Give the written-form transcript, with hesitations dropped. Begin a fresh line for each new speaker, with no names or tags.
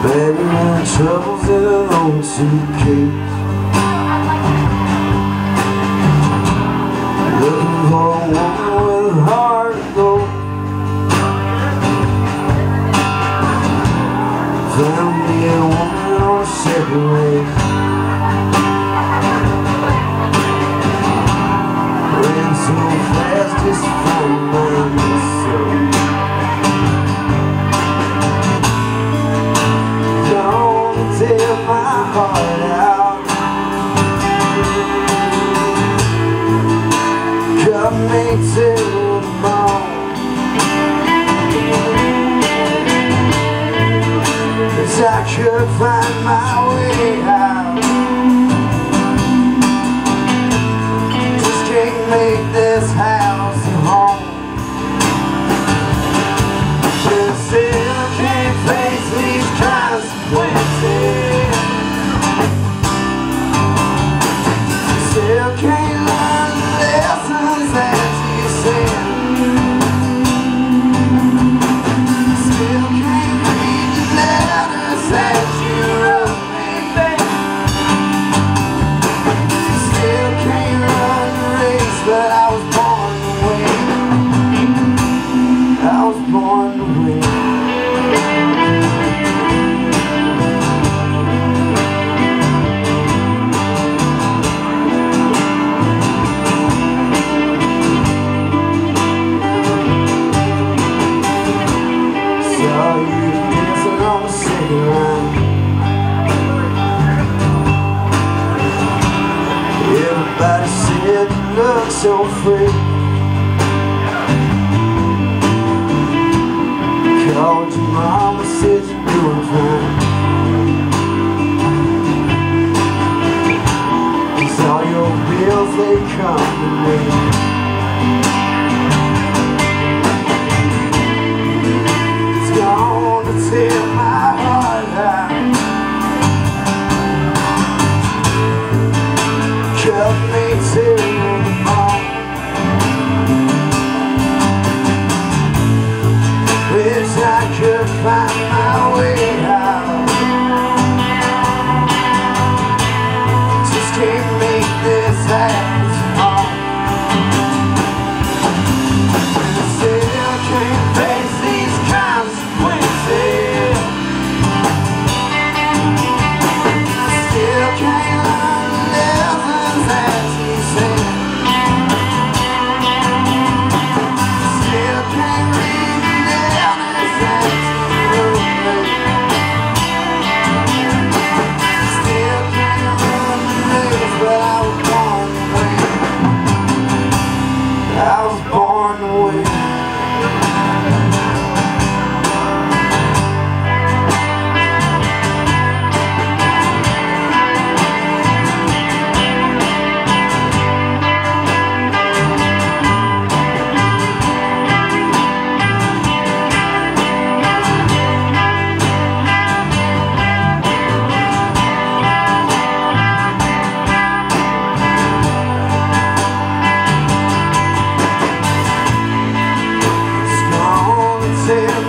Baby, my troubles in an old suitcase, looking for a woman with a heart of gold. Found me a woman on a second race, ran so fast just to find myself. Tear my heart out, cut me to the bone. Wish I could find my way out, just can't make this house a home. Just still can't face these consequences, still can't learn the lessons that you said, still can't read the letters that you wrote me, still can't run the race, but I was born to win. I was born to win. Everybody said you look so free, called your mama, said you're doing fine, 'cause all your bills, they come to me. It's gonna tear my heart out, cut me to the bone. Wish I could find my way out, just can't make this house home. Still can't face these consequences, still can't learn the lessons that you said, still can't read the letters that you wrote me, still can't run the race, but I was born to win. I was born to win. Tear